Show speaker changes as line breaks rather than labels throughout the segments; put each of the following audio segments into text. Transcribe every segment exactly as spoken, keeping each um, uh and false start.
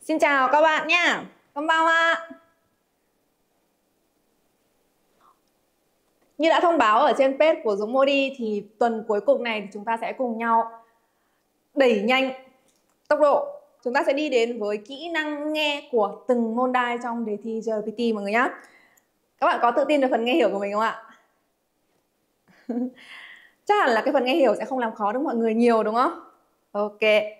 Xin chào các bạn nha. Konbanwa. Như đã thông báo ở trên page của Dũng Modi thì tuần cuối cùng này thì chúng ta sẽ cùng nhau đẩy nhanh tốc độ. Chúng ta sẽ đi đến với kỹ năng nghe của từng môn đai trong đề thi giê e rờ pê tê mọi người nhé. Các bạn có tự tin về phần nghe hiểu của mình không ạ? Chắc hẳn là cái phần nghe hiểu sẽ không làm khó được mọi người nhiều đúng không? Ok.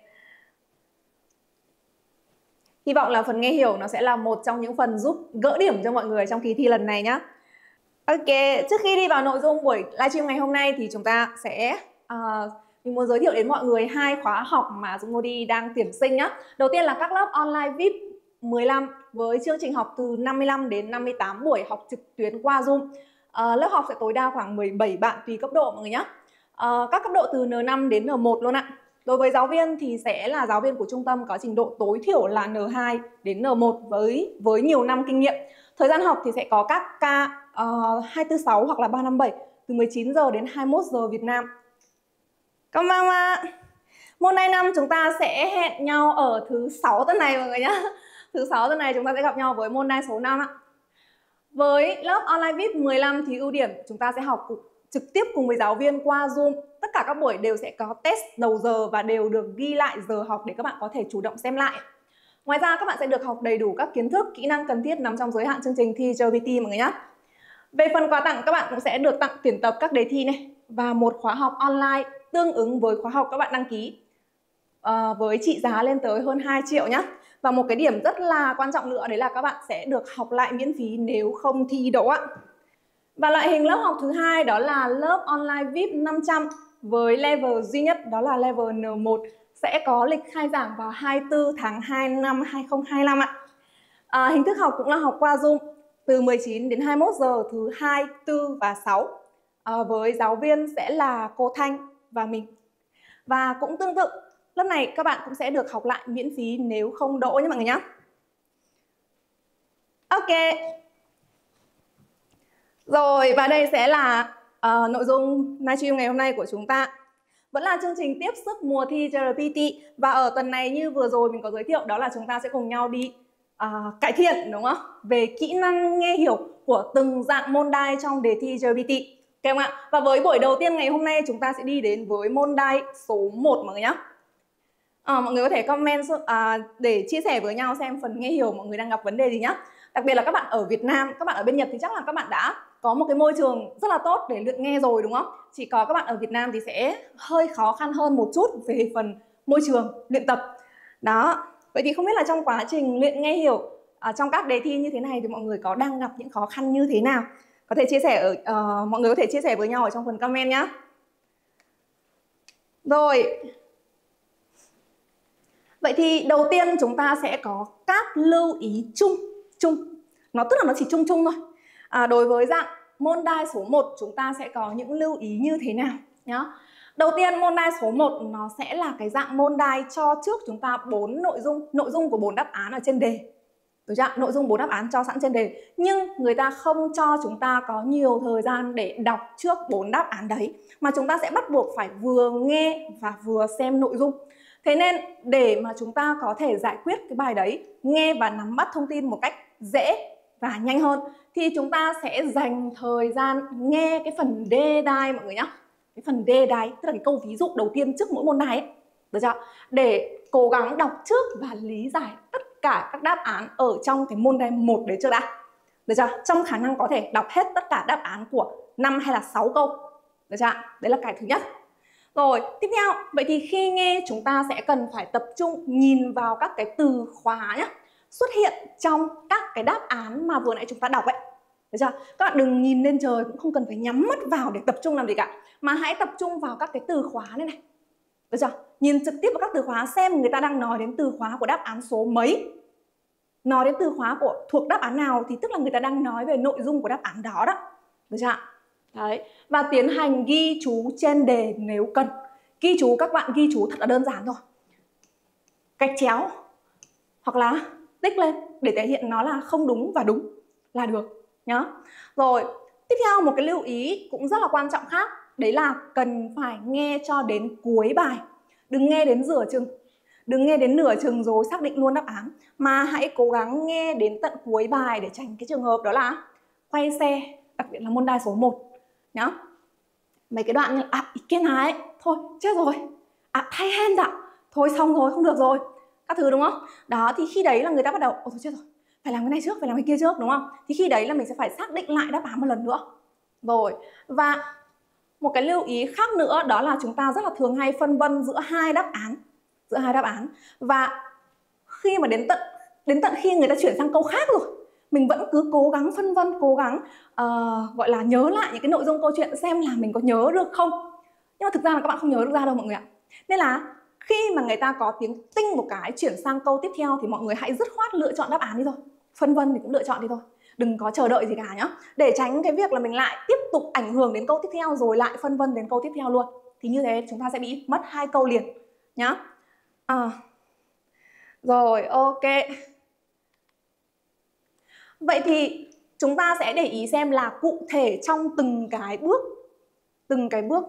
Hy vọng là phần nghe hiểu nó sẽ là một trong những phần giúp gỡ điểm cho mọi người trong kỳ thi lần này nhé. Ok, trước khi đi vào nội dung buổi livestream ngày hôm nay thì chúng ta sẽ uh, mình muốn giới thiệu đến mọi người hai khóa học mà Dũng Modi đang tuyển sinh nhé. Đầu tiên là các lớp online vi ai pi mười lăm với chương trình học từ năm mươi lăm đến năm mươi tám buổi học trực tuyến qua Zoom. Uh, lớp học sẽ tối đa khoảng mười bảy bạn tùy cấp độ mọi người nhé. Uh, các cấp độ từ N năm đến N một luôn ạ. Đối với giáo viên thì sẽ là giáo viên của trung tâm có trình độ tối thiểu là N hai đến N một với với nhiều năm kinh nghiệm. Thời gian học thì sẽ có các ca uh, hai tư sáu hoặc là ba năm bảy từ mười chín giờ đến hai mươi mốt giờ Việt Nam. Konbanwa. Môn đai năm chúng ta sẽ hẹn nhau ở thứ sáu tuần này mọi người nhé. Thứ sáu tuần này chúng ta sẽ gặp nhau với môn đai số năm ạ. Với lớp online vi ai pi mười lăm thì ưu điểm chúng ta sẽ học trực tiếp cùng với giáo viên qua Zoom. Tất cả các buổi đều sẽ có test đầu giờ và đều được ghi lại giờ học để các bạn có thể chủ động xem lại. Ngoài ra các bạn sẽ được học đầy đủ các kiến thức, kỹ năng cần thiết nằm trong giới hạn chương trình thi giê e rờ pê tê mọi người nhé. Về phần quà tặng các bạn cũng sẽ được tặng tuyển tập các đề thi này và một khóa học online tương ứng với khóa học các bạn đăng ký à, với trị giá lên tới hơn hai triệu nhé. Và một cái điểm rất là quan trọng nữa đấy là các bạn sẽ được học lại miễn phí nếu không thi đỗ ạ. Và loại hình lớp học thứ hai đó là lớp online vi ai pi năm trăm với level duy nhất đó là level N một, sẽ có lịch khai giảng vào hai mươi tư tháng hai năm hai nghìn không trăm hai mươi lăm ạ. À, hình thức học cũng là học qua Zoom từ mười chín đến hai mươi mốt giờ thứ hai, tư và sáu. À, với giáo viên sẽ là cô Thanh và mình. Và cũng tương tự, lớp này các bạn cũng sẽ được học lại miễn phí nếu không đỗ nhé mọi người nhé. Ok. Rồi, và đây sẽ là uh, nội dung livestream ngày hôm nay của chúng ta. Vẫn là chương trình tiếp sức mùa thi giê e rờ pê tê. Và ở tuần này như vừa rồi mình có giới thiệu, đó là chúng ta sẽ cùng nhau đi uh, cải thiện đúng không? Về kỹ năng nghe hiểu của từng dạng môn đai trong đề thi giê e rờ pê tê. Ok không ạ? Và với buổi đầu tiên ngày hôm nay chúng ta sẽ đi đến với môn đai số một mọi người nhé. À, mọi người có thể comment uh, để chia sẻ với nhau xem phần nghe hiểu mọi người đang gặp vấn đề gì nhé. Đặc biệt là các bạn ở Việt Nam, các bạn ở bên Nhật thì chắc là các bạn đã có một cái môi trường rất là tốt để luyện nghe rồi đúng không? Chỉ có các bạn ở Việt Nam thì sẽ hơi khó khăn hơn một chút về phần môi trường luyện tập. Đó, vậy thì không biết là trong quá trình luyện nghe hiểu à, trong các đề thi như thế này thì mọi người có đang gặp những khó khăn như thế nào? Có thể chia sẻ ở uh, mọi người có thể chia sẻ với nhau ở trong phần comment nhé. Rồi. Vậy thì đầu tiên chúng ta sẽ có các lưu ý chung chung. Nó tức là nó chỉ chung chung thôi. À, đối với dạng môn đai số một chúng ta sẽ có những lưu ý như thế nào nhá. Đầu tiên môn đai số một nó sẽ là cái dạng môn đai cho trước chúng ta bốn nội dung, nội dung của bốn đáp án ở trên đề. Được chưa? Nội dung bốn đáp án cho sẵn trên đề, nhưng người ta không cho chúng ta có nhiều thời gian để đọc trước bốn đáp án đấy, mà chúng ta sẽ bắt buộc phải vừa nghe và vừa xem nội dung. Thế nên để mà chúng ta có thể giải quyết cái bài đấy, nghe và nắm bắt thông tin một cách dễ và nhanh hơn thì chúng ta sẽ dành thời gian nghe cái phần đề đai mọi người nhé. Cái phần đề đai tức là cái câu ví dụ đầu tiên trước mỗi môn đai ấy. Được chưa? Để cố gắng đọc trước và lý giải tất cả các đáp án ở trong cái môn đai một đấy trước đã. Được chưa? Trong khả năng có thể đọc hết tất cả đáp án của năm hay là sáu câu. Được chưa? Đấy là cái thứ nhất. Rồi, tiếp theo, vậy thì khi nghe chúng ta sẽ cần phải tập trung nhìn vào các cái từ khóa nhé, xuất hiện trong các cái đáp án mà vừa nãy chúng ta đọc ấy. Được chưa? Các bạn đừng nhìn lên trời, cũng không cần phải nhắm mắt vào để tập trung làm gì cả, mà hãy tập trung vào các cái từ khóa này này. Được chưa? Nhìn trực tiếp vào các từ khóa xem người ta đang nói đến từ khóa của đáp án số mấy. Nói đến từ khóa của thuộc đáp án nào thì tức là người ta đang nói về nội dung của đáp án đó đó. Được chưa? Đấy. Và tiến hành ghi chú trên đề nếu cần. Ghi chú các bạn ghi chú thật là đơn giản thôi. Gạch chéo hoặc là tích lên để thể hiện nó là không đúng và đúng là được nhá. Rồi, tiếp theo một cái lưu ý cũng rất là quan trọng khác, đấy là cần phải nghe cho đến cuối bài. Đừng nghe đến giữa chừng. Đừng nghe đến nửa chừng rồi xác định luôn đáp án, mà hãy cố gắng nghe đến tận cuối bài để tránh cái trường hợp đó là quay xe, đặc biệt là môn đai số một nhá. Mấy cái đoạn như à ý kiến này, thôi chết rồi, à thay hen dạ, thôi xong rồi, không được rồi, các thứ đúng không? Đó, thì khi đấy là người ta bắt đầu, ôi thôi chết rồi, phải làm cái này trước, phải làm cái kia trước đúng không? Thì khi đấy là mình sẽ phải xác định lại đáp án một lần nữa. Rồi, và một cái lưu ý khác nữa đó là chúng ta rất là thường hay phân vân giữa hai đáp án, giữa hai đáp án. Và khi mà đến tận đến tận khi người ta chuyển sang câu khác rồi, mình vẫn cứ cố gắng phân vân, cố gắng uh, gọi là nhớ lại những cái nội dung câu chuyện xem là mình có nhớ được không. Nhưng mà thực ra là các bạn không nhớ được ra đâu mọi người ạ. Nên là khi mà người ta có tiếng tinh một cái chuyển sang câu tiếp theo thì mọi người hãy dứt khoát lựa chọn đáp án đi thôi. Phân vân thì cũng lựa chọn đi thôi. Đừng có chờ đợi gì cả nhá. Để tránh cái việc là mình lại tiếp tục ảnh hưởng đến câu tiếp theo rồi lại phân vân đến câu tiếp theo luôn. Thì như thế chúng ta sẽ bị mất hai câu liền nhá. À. Rồi, ok. Vậy thì chúng ta sẽ để ý xem là cụ thể trong từng cái bước, từng cái bước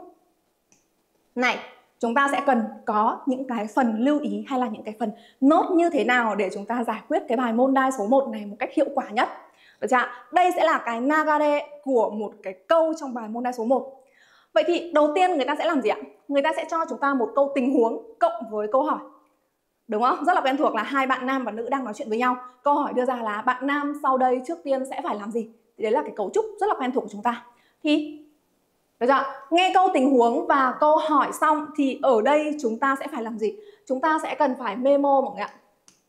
này chúng ta sẽ cần có những cái phần lưu ý hay là những cái phần nốt như thế nào để chúng ta giải quyết cái bài môn đai số một này một cách hiệu quả nhất. Được chưa? Đây sẽ là cái nagare của một cái câu trong bài môn đai số một. Vậy thì đầu tiên người ta sẽ làm gì ạ? Người ta sẽ cho chúng ta một câu tình huống cộng với câu hỏi. Đúng không? Rất là quen thuộc là hai bạn nam và nữ đang nói chuyện với nhau. Câu hỏi đưa ra là bạn nam sau đây trước tiên sẽ phải làm gì? Thì đấy là cái cấu trúc rất là quen thuộc của chúng ta. Thì được chưa? Nghe câu tình huống và câu hỏi xong thì ở đây chúng ta sẽ phải làm gì? Chúng ta sẽ cần phải memo mọi người ạ.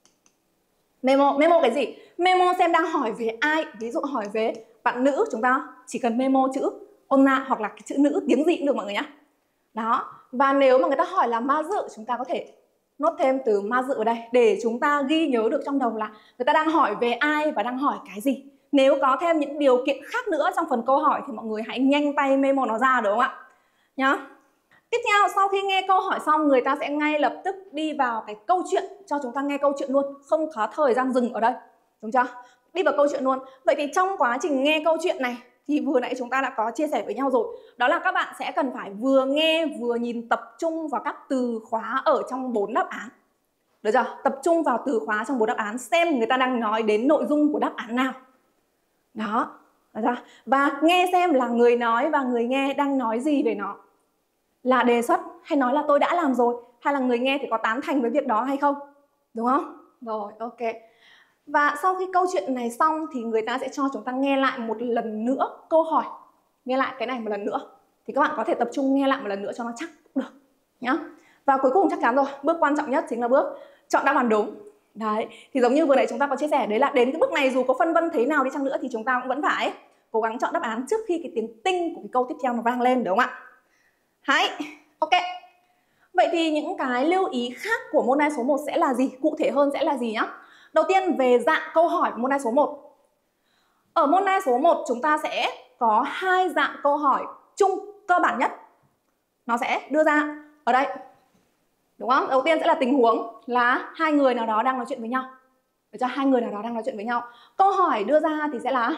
Memo, memo cái gì? Memo xem đang hỏi về ai. Ví dụ hỏi về bạn nữ, chúng ta chỉ cần memo chữ onna hoặc là cái chữ nữ tiếng gì cũng được mọi người nhé. Đó. Và nếu mà người ta hỏi là ma dự, chúng ta có thể nốt thêm từ ma dự ở đây để chúng ta ghi nhớ được trong đầu là người ta đang hỏi về ai và đang hỏi cái gì. Nếu có thêm những điều kiện khác nữa trong phần câu hỏi thì mọi người hãy nhanh tay memo nó ra, đúng không ạ? Nhá. Tiếp theo, sau khi nghe câu hỏi xong, người ta sẽ ngay lập tức đi vào cái câu chuyện, cho chúng ta nghe câu chuyện luôn, không có thời gian dừng ở đây, đúng chưa? Đi vào câu chuyện luôn. Vậy thì trong quá trình nghe câu chuyện này thì vừa nãy chúng ta đã có chia sẻ với nhau rồi. Đó là các bạn sẽ cần phải vừa nghe vừa nhìn tập trung vào các từ khóa ở trong bốn đáp án. Được chưa? Tập trung vào từ khóa trong bốn đáp án, xem người ta đang nói đến nội dung của đáp án nào. Đó. Được chưa? Và nghe xem là người nói và người nghe đang nói gì về nó. Là đề xuất hay nói là tôi đã làm rồi, hay là người nghe thì có tán thành với việc đó hay không, đúng không? Rồi, ok. Và sau khi câu chuyện này xong thì người ta sẽ cho chúng ta nghe lại một lần nữa câu hỏi. Nghe lại cái này một lần nữa. Thì các bạn có thể tập trung nghe lại một lần nữa cho nó chắc cũng được nhá. Và cuối cùng chắc chắn rồi, bước quan trọng nhất chính là bước chọn đáp án đúng. Đấy, thì giống như vừa nãy chúng ta có chia sẻ, đấy là đến cái bước này dù có phân vân thế nào đi chăng nữa thì chúng ta cũng vẫn phải cố gắng chọn đáp án trước khi cái tiếng tinh của cái câu tiếp theo nó vang lên, đúng không ạ? Hay, ok. Vậy thì những cái lưu ý khác của môn đai số một sẽ là gì? Cụ thể hơn sẽ là gì nhá? Đầu tiên về dạng câu hỏi của môn đai số một. Ở môn đai số một chúng ta sẽ có hai dạng câu hỏi chung cơ bản nhất. Nó sẽ đưa ra ở đây. Đúng không? Đầu tiên sẽ là tình huống là hai người nào đó đang nói chuyện với nhau. Được chưa? Hai người nào đó đang nói chuyện với nhau. Câu hỏi đưa ra thì sẽ là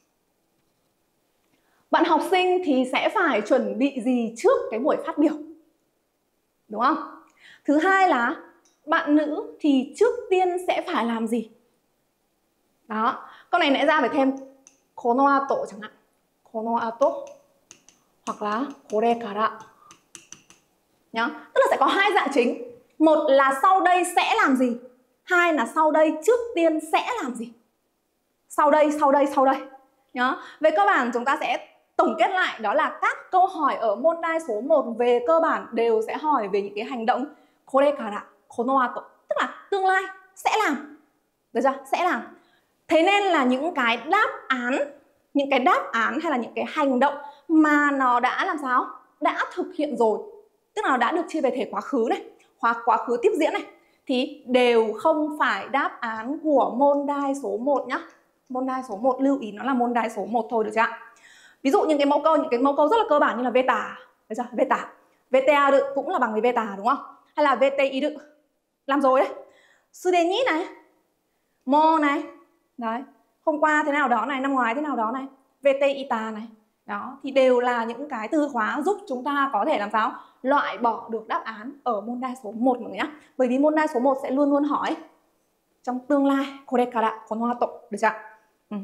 bạn học sinh thì sẽ phải chuẩn bị gì trước cái buổi phát biểu? Đúng không? Thứ hai là bạn nữ thì trước tiên sẽ phải làm gì? Đó. Câu này nãy ra phải thêm kono ato chẳng hạn. Kono ato hoặc là kore kara. Nhá. Tức là sẽ có hai dạng chính. Một là sau đây sẽ làm gì? Hai là sau đây trước tiên sẽ làm gì? Sau đây, sau đây, sau đây. Nhá. Về cơ bản chúng ta sẽ tổng kết lại đó là các câu hỏi ở môn đai số một về cơ bản đều sẽ hỏi về những cái hành động kore kara, kono ato, tức là tương lai, sẽ làm. Được chưa? Sẽ làm. Thế nên là những cái đáp án, những cái đáp án hay là những cái hành động mà nó đã làm sao? Đã thực hiện rồi, tức là nó đã được chia về thể quá khứ này, hoặc quá khứ tiếp diễn này, thì đều không phải đáp án của môn đai số một nhá. Môn đai số một lưu ý nó là môn đai số một thôi, được chưa ạ? Ví dụ những cái mẫu câu, những cái mẫu câu rất là cơ bản như là veta, được chưa? Veta, vta được cũng là bằng với veta, đúng không? Hay là vti được làm rồi đấy. Sudeni này, mo này, đấy, hôm qua thế nào đó này, năm ngoái thế nào đó này, vt ita này, Đó, thì đều là những cái từ khóa giúp chúng ta có thể làm sao loại bỏ được đáp án ở môn đai số một mọi người nhé. Bởi vì môn đai số một sẽ luôn luôn hỏi trong tương lai, korekara konohato, được chưa? Ừ.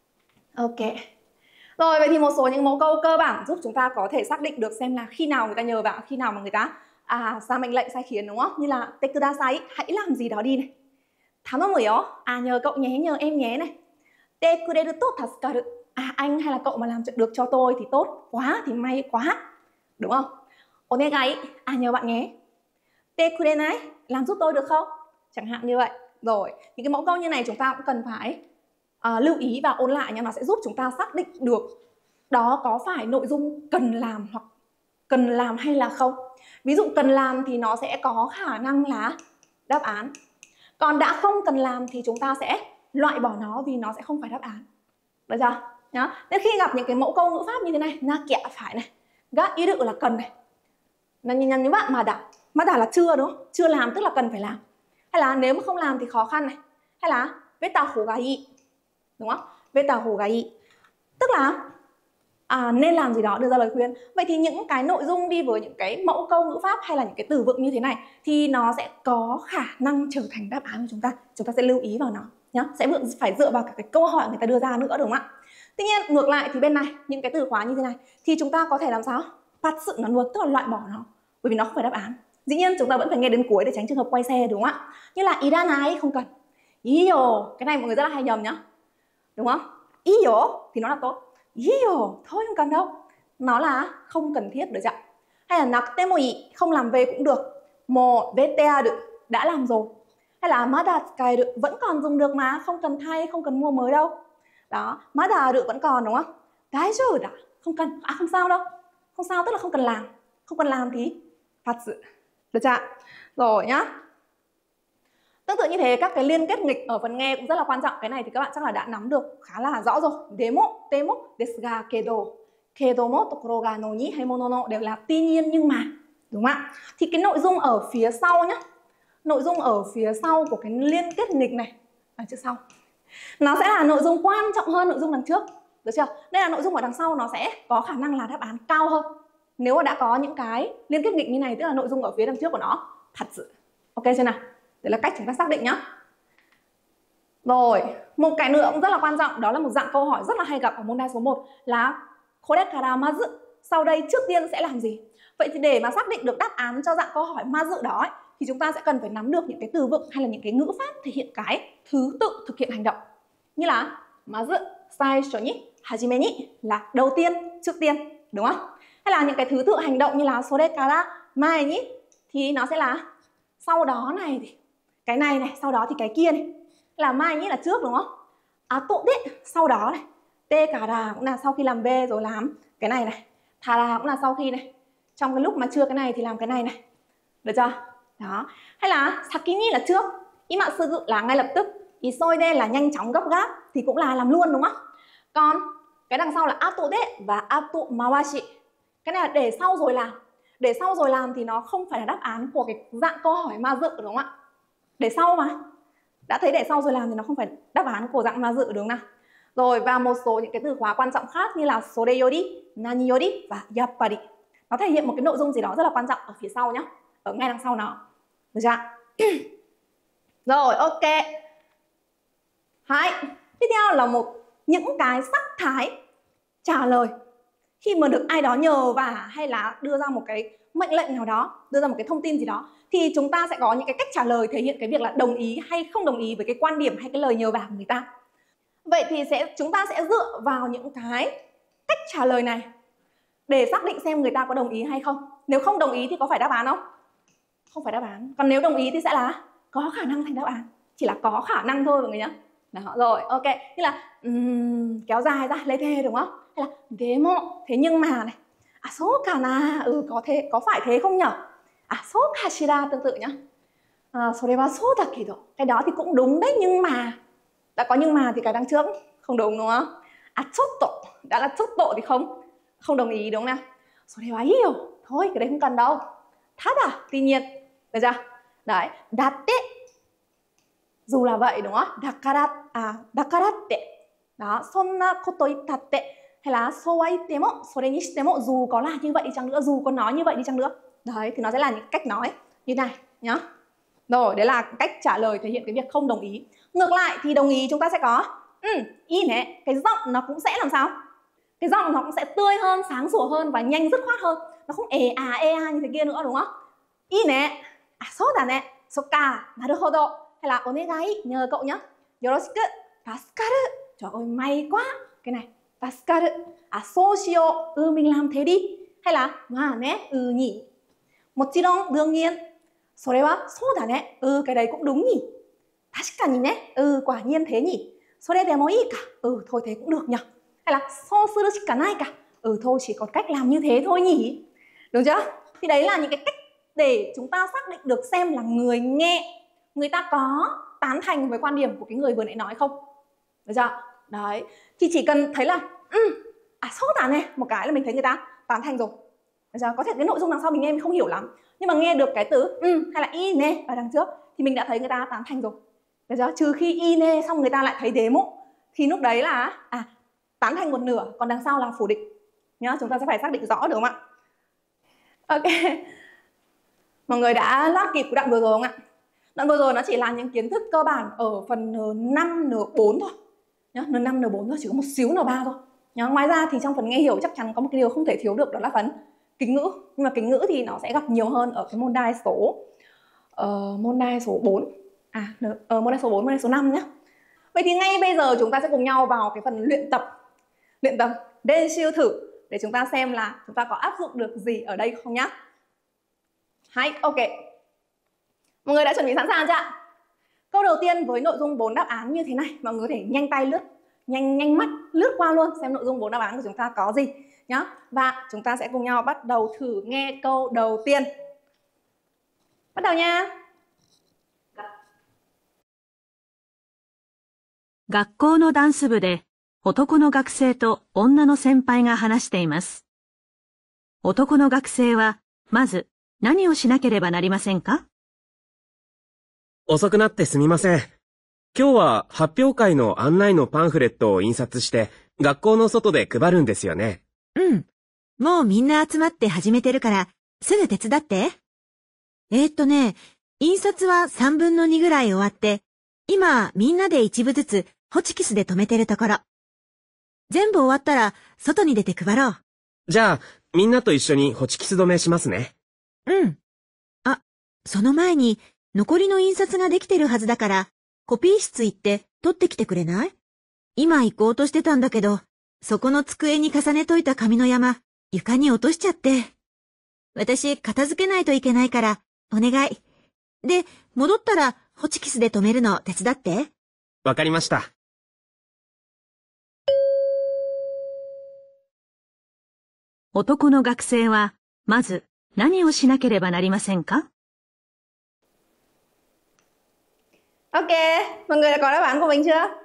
Ok. Rồi, vậy thì một số những mẫu câu cơ bản giúp chúng ta có thể xác định được xem là khi nào người ta nhờ vả, khi nào mà người ta à, ra mệnh lệnh sai khiến, đúng không? Như là te kudasai, hãy làm gì đó đi này. Tanomuyo, à nhờ cậu nhé, nhờ em nhé này. Te kureru to tasukaru, à anh hay là cậu mà làm được cho tôi thì tốt quá, thì may quá, đúng không? Onegai, à nhờ bạn nhé. Te kurenai, làm giúp tôi được không? Chẳng hạn như vậy. Rồi, những cái mẫu câu như này chúng ta cũng cần phải uh, lưu ý và ôn lại nha. Nó sẽ giúp chúng ta xác định được đó có phải nội dung cần làm hoặc cần làm hay là không. Ví dụ cần làm thì nó sẽ có khả năng là đáp án. Còn đã không cần làm thì chúng ta sẽ loại bỏ nó vì nó sẽ không phải đáp án. Được chưa? Nhá. Nên khi gặp những cái mẫu câu ngữ pháp như thế này, na kẹo phải này, ga ý định là cần này, là nhìn nhận như bạn mà đã mà đã là chưa, đúng không? Chưa làm tức là cần phải làm. Hay là nếu mà không làm thì khó khăn này. Hay là veta hổ gai y, đúng không? Veta hổ gai y, tức là à, nên làm gì đó, đưa ra lời khuyên. Vậy thì những cái nội dung đi với những cái mẫu câu ngữ pháp hay là những cái từ vựng như thế này thì nó sẽ có khả năng trở thành đáp án của chúng ta. Chúng ta sẽ lưu ý vào nó nhá. Sẽ phải dựa vào cả cái câu hỏi người ta đưa ra nữa, đúng không ạ? Tuy nhiên ngược lại thì bên này những cái từ khóa như thế này thì chúng ta có thể làm sao bắt sự nó luôn, tức là loại bỏ nó, bởi vì nó không phải đáp án. Dĩ nhiên chúng ta vẫn phải nghe đến cuối để tránh trường hợp quay xe, đúng không ạ? Như là iranai không cần, iyo, cái này mọi người rất là hay nhầm nhá, đúng không? Iyo thì nó là tốt, iyo thôi không cần đâu, nó là không cần thiết, được chưa? Hay là nakutemo ii, không làm về cũng được, mo vete được, đã làm rồi. Hay là mada tsukaeru, vẫn còn dùng được mà, không cần thay, không cần mua mới đâu. Đó, mada được vẫn còn, đúng không? Daijou da, không cần, à không sao đâu. Không sao tức là không cần làm. Không cần làm thì fatsu. Được chưa? Rồi nhá. Tương tự như thế, các cái liên kết nghịch ở phần nghe cũng rất là quan trọng. Cái này thì các bạn chắc là đã nắm được khá là rõ rồi. Demo, temo, desu ga, kedo. Kedo mo tokoro ga no ni hay mono no đều là tuy nhiên nhưng mà. Đúng không ạ? Thì cái nội dung ở phía sau nhá. Nội dung ở phía sau của cái liên kết nghịch này, ở chữ sau, nó sẽ là nội dung quan trọng hơn nội dung đằng trước. Được chưa? Nên là nội dung ở đằng sau nó sẽ có khả năng là đáp án cao hơn. Nếu mà đã có những cái liên kết nghịch như này, tức là nội dung ở phía đằng trước của nó thật sự. Ok chưa nào? Đấy là cách chúng ta xác định nhá. Rồi, một cái nữa cũng rất là quan trọng, đó là một dạng câu hỏi rất là hay gặp ở môn đai số một là korekara mazu, sau đây trước tiên sẽ làm gì? Vậy thì để mà xác định được đáp án cho dạng câu hỏi mazu đó ấy, thì chúng ta sẽ cần phải nắm được những cái từ vựng hay là những cái ngữ pháp thể hiện cái thứ tự thực hiện hành động. Như là mazu, saisho ni, hajime ni là đầu tiên, trước tiên, đúng không? Hay là những cái thứ tự hành động như là sore kara mai ni thì nó sẽ là sau đó này thì cái này này, sau đó thì cái kia này. Là mai ni là trước, đúng không? Ato de, sau đó này. Te kara cũng là sau khi làm về rồi làm cái này này. Tara cũng là sau khi này. Trong cái lúc mà chưa cái này thì làm cái này này. Được chưa? Đó. Hay là sakini là trước, ima sugu là ngay lập tức, isoide là nhanh chóng gấp gáp thì cũng là làm luôn, đúng không? Còn cái đằng sau là ato de và ato mawashi. Cái này là để sau rồi làm. Để sau rồi làm thì nó không phải là đáp án của cái dạng câu hỏi ma dự, đúng không ạ? Để sau mà. Đã thấy để sau rồi làm thì nó không phải đáp án của dạng ma dự, đúng không nào? Rồi, và một số những cái từ khóa quan trọng khác như là sore yori, nani yori và yappari. Nó thể hiện một cái nội dung gì đó rất là quan trọng ở phía sau nhá, ở ngay đằng sau nó. Được chưa? Rồi, ok. Hai. Tiếp theo là một những cái sắc thái trả lời khi mà được ai đó nhờ vả hay là đưa ra một cái mệnh lệnh nào đó, đưa ra một cái thông tin gì đó, thì chúng ta sẽ có những cái cách trả lời thể hiện cái việc là đồng ý hay không đồng ý với cái quan điểm hay cái lời nhờ vả của người ta. Vậy thì sẽ chúng ta sẽ dựa vào những cái cách trả lời này để xác định xem người ta có đồng ý hay không. Nếu không đồng ý thì có phải đáp án không? Không phải đáp án. Còn nếu đồng ý thì sẽ là có khả năng thành đáp án. Chỉ là có khả năng thôi mọi người nhé. Đó, rồi, ok. Như là um, kéo dài ra, lấy thề, đúng không? Hay là demo, thế nhưng mà này. À, số cả na, ừ, có thế, có phải thế không nhở? À, số kashira, tương tự nhá. À, sore wa sou da kedo. Cái đó thì cũng đúng đấy, nhưng mà. Đã có nhưng mà thì cái đằng trước không đúng, đúng không? À, chotto, đã là chotto thì không không đồng ý, đúng không nào? Sore wa iyo, thôi cái đấy không cần đâu. Tada, tuy nhiên, được chưa? Đấy, datte, dù là vậy, đúng không? Dakara, à, dakaratte, đó, sonna koto itatte, hay là so wa itemo, sore ni shitemo, dù có là như vậy đi chăng nữa, dù có nói như vậy đi chăng nữa. Đấy, thì nó sẽ là những cách nói như này nhá. Rồi, đấy là cách trả lời thể hiện cái việc không đồng ý. Ngược lại thì đồng ý chúng ta sẽ có ừ, y nè, cái giọng nó cũng sẽ làm sao? Cái giọng nó cũng sẽ tươi hơn, sáng sủa hơn và nhanh dứt khoát hơn. Nó không ê à ê à như thế kia nữa đúng không? Y nè, à so da nè, soka, naruhodo, hay là onegai, nhờ cậu nhá. Yoroshiku, tasukaru, trời ơi may quá. Cái này, tasukaru, à so shio, ừ mình làm thế đi. Hay là ma nè, ừ nhỉ. Mochiron, đương nhiên. Sore wa so da nè, ừ cái đấy cũng đúng nhỉ. Tashikani nè, ừ quả nhiên thế nhỉ. Sore demo ii ka, ừ thôi thế cũng được nhỉ. Hay là so suru shikanai ka, ừ thôi chỉ còn cách làm như thế thôi nhỉ. Đúng chưa? Thì đấy là những cái cách để chúng ta xác định được xem là người nghe, người ta có tán thành với quan điểm của cái người vừa nãy nói không. Được chưa? Đấy, thì chỉ cần thấy là ừ, à so da nè, một cái là mình thấy người ta tán thành rồi. Được chưa? Có thể cái nội dung đằng sau mình nghe mình không hiểu lắm, nhưng mà nghe được cái từ ừ hay là y nè ở đằng trước thì mình đã thấy người ta tán thành rồi. Được chưa? Trừ khi y nè xong người ta lại thấy demo thì lúc đấy là à tán thành một nửa, còn đằng sau là phủ định nhá. Chúng ta sẽ phải xác định rõ được không ạ? Ok, mọi người đã lát kịp cái đoạn vừa rồi không ạ? Đoạn vừa rồi nó chỉ là những kiến thức cơ bản ở phần N năm, N bốn thôi nhá. N năm, N bốn thôi, chỉ có một xíu N ba thôi nhá. Ngoài ra thì trong phần nghe hiểu chắc chắn có một cái điều không thể thiếu được, đó là phần kính ngữ. Nhưng mà kính ngữ thì nó sẽ gặp nhiều hơn ở cái môn đai số uh, môn đai số bốn. À, uh, môn đai số bốn, môn đai số năm nhé. Vậy thì ngay bây giờ chúng ta sẽ cùng nhau vào cái phần luyện tập. Luyện tập, đê siêu thử để chúng ta xem là chúng ta có áp dụng được gì ở đây không nhá. Hay, ok. Mọi người đã chuẩn bị sẵn sàng chưa ạ? Câu đầu tiên với nội dung bốn đáp án như thế này, mọi người có thể nhanh tay lướt, nhanh nhanh mắt lướt qua luôn xem nội dung bốn đáp án của chúng ta có gì nhá. Và chúng ta sẽ cùng nhau bắt đầu thử nghe câu đầu tiên. Bắt đầu nha.
学校のダンス部で男の学生と女の先輩が話しています。男の学生はまず何をしなければなりませんか？
遅くなってすみません。今日は発表会の案内のパンフレットを印刷して学校の外で配るんですよね。
うん。もうみんな集まって始めてるからすぐ手伝って。えー、っとね、印刷はさんぶんのにぐらい終わって、今みんなで一部ずつホチキスで留めてるところ。全部終わったら外に出て配ろう。
じゃあ、みんなと一緒にホチキス止めしますね。
うん。あ、その前に残りの印刷ができてるはずだから、コピー室行って取ってきてくれない？今行こうとしてたんだけど、そこの机に重ねといた紙の山、床に落としちゃって。私、片付けないといけないから、お願い。で、戻ったらホチキスで留めるの手伝って。
わかりました。
男の学生はまず何をしなければなりませんか？
Ok, mọi người đã có đáp án của mình chưa?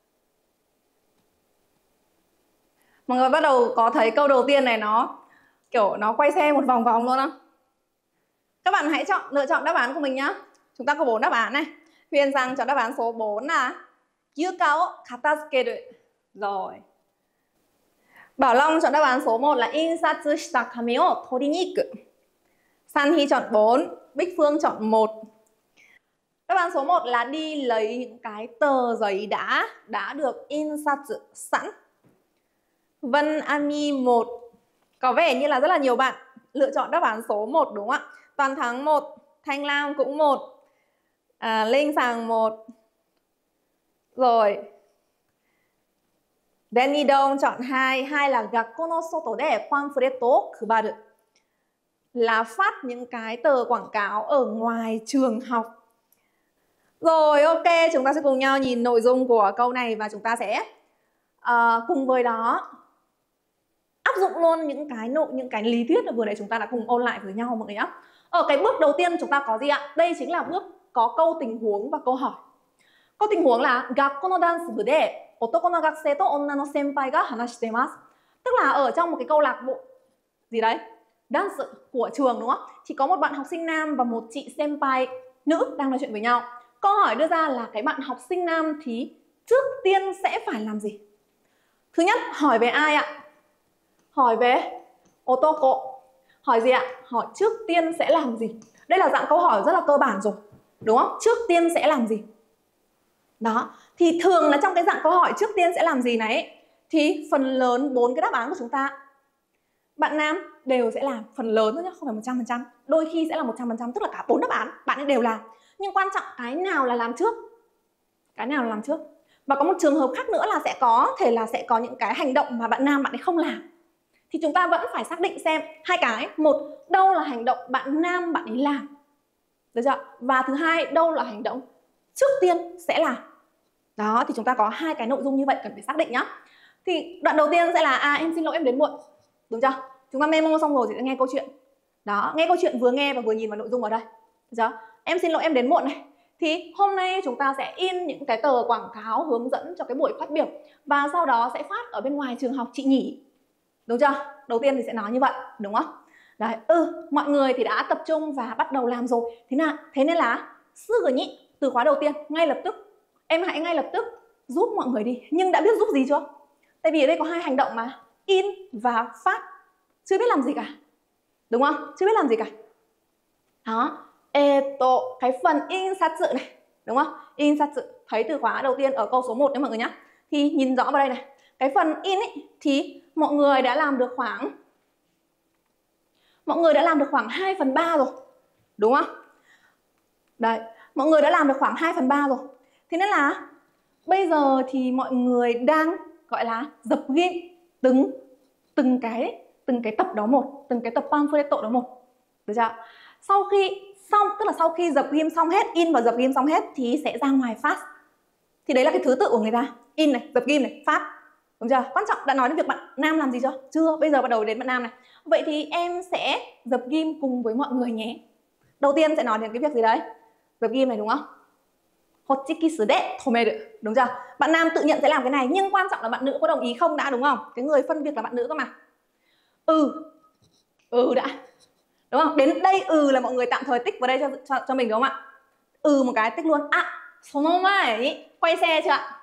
Mọi người bắt đầu có thấy câu đầu tiên này nó kiểu nó quay xe một vòng vòng luôn không? Các bạn hãy chọn lựa chọn đáp án của mình nhá. Chúng ta có bốn đáp án này. Huyền Giang chọn đáp án số bốn là yuka o katazukeru. Rồi. Bảo Long chọn đáp án số một là insatsu shita kami o tori ni iku. San Hy chọn bốn, Bích Phương chọn một. Đáp án số một là đi lấy những cái tờ giấy đã đã được insatsu sẵn. Vân Ami một. Có vẻ như là rất là nhiều bạn lựa chọn đáp án số một đúng không ạ? Toàn Thắng một, Thanh Lam cũng một, à, Linh Sàng một. Rồi. Danny Đông chọn hai, hai là gakko no soto de pamphlet o kubaru. Là phát những cái tờ quảng cáo ở ngoài trường học. Rồi, ok, chúng ta sẽ cùng nhau nhìn nội dung của câu này và chúng ta sẽ uh, cùng với đó áp dụng luôn những cái nội những cái lý thuyết vừa nãy chúng ta đã cùng ôn lại với nhau mọi người nhé. Ở cái bước đầu tiên chúng ta có gì ạ? Đây chính là bước có câu tình huống và câu hỏi. Câu tình huống là gakko no dansu de otoko no gakusei to onna no senpai ga hanashitemasu. Tức là ở trong một cái câu lạc bộ gì đấy, dance của trường đúng không? Chỉ có một bạn học sinh nam và một chị senpai nữ đang nói chuyện với nhau. Câu hỏi đưa ra là cái bạn học sinh nam thì trước tiên sẽ phải làm gì? Thứ nhất, hỏi về ai ạ? hỏi về otoko. Hỏi gì ạ? Hỏi trước tiên sẽ làm gì. Đây là dạng câu hỏi rất là cơ bản rồi, đúng không? Trước tiên sẽ làm gì. Đó, thì thường là trong cái dạng câu hỏi trước tiên sẽ làm gì này ấy, thì phần lớn bốn cái đáp án của chúng ta bạn nam đều sẽ làm, phần lớn thôi nhá, không phải một trăm phần trăm. Đôi khi sẽ là một trăm phần trăm, tức là cả bốn đáp án bạn ấy đều làm. Nhưng quan trọng cái nào là làm trước. Cái nào là làm trước. Và có một trường hợp khác nữa là sẽ có thể là sẽ có những cái hành động mà bạn nam bạn ấy không làm. Thì chúng ta vẫn phải xác định xem hai cái. Một, đâu là hành động bạn nam bạn ấy làm. Được chưa? Và thứ hai, đâu là hành động trước tiên sẽ làm. Đó, thì chúng ta có hai cái nội dung như vậy cần phải xác định nhá. Thì đoạn đầu tiên sẽ là à em xin lỗi em đến muộn. Đúng chưa? Chúng ta memo xong rồi thì sẽ nghe câu chuyện. Đó, nghe câu chuyện vừa nghe và vừa nhìn vào nội dung ở đây. Được chưa? Em xin lỗi em đến muộn này. Thì hôm nay chúng ta sẽ in những cái tờ quảng cáo hướng dẫn cho cái buổi phát biểu. Và sau đó sẽ phát ở bên ngoài trường học chị nhỉ. Đúng chưa? Đầu tiên thì sẽ nói như vậy, đúng không? Đấy, ừ, mọi người thì đã tập trung và bắt đầu làm rồi. Thế nào? Thế nên là sư nhị, từ khóa đầu tiên, ngay lập tức. Em hãy ngay lập tức giúp mọi người đi. Nhưng đã biết giúp gì chưa? Tại vì ở đây có hai hành động mà, in và phát. Chưa biết làm gì cả. Đúng không? Chưa biết làm gì cả. Đó. Eto, cái phần insatsu này, đúng không? Insatsu, thấy từ khóa đầu tiên ở câu số một đấy mọi người nhé. Thì nhìn rõ vào đây này. Cái phần in ấy, thì mọi người đã làm được khoảng Mọi người đã làm được khoảng hai phần ba rồi. Đúng không? Đấy, mọi người đã làm được khoảng hai phần ba rồi. Thế nên là bây giờ thì mọi người đang gọi là dập ghim từng từng cái từng cái tập đó một, từng cái tập pamphlet đó một. Được chưa? Sau khi xong, tức là sau khi dập ghim xong hết, in và dập ghim xong hết thì sẽ ra ngoài phát. Thì đấy là cái thứ tự của người ta. In này, dập ghim này, phát. Đúng chưa? Quan trọng đã nói đến việc bạn nam làm gì chưa? Chưa, bây giờ bắt đầu đến bạn nam này. Vậy thì em sẽ dập ghim cùng với mọi người nhé. Đầu tiên sẽ nói đến cái việc gì đấy? Dập ghim này đúng không? Hochikisu de tomeru, đúng chưa? Bạn nam tự nhận sẽ làm cái này, nhưng quan trọng là bạn nữ có đồng ý không đã, đúng không? Cái người phân việc là bạn nữ cơ mà. Ừ. Ừ đã. Đúng không? Đến đây ừ là mọi người tạm thời tích vào đây cho cho, cho mình, đúng không ạ? Ừ một cái tích luôn. À, sonomai, quay xe chưa ạ?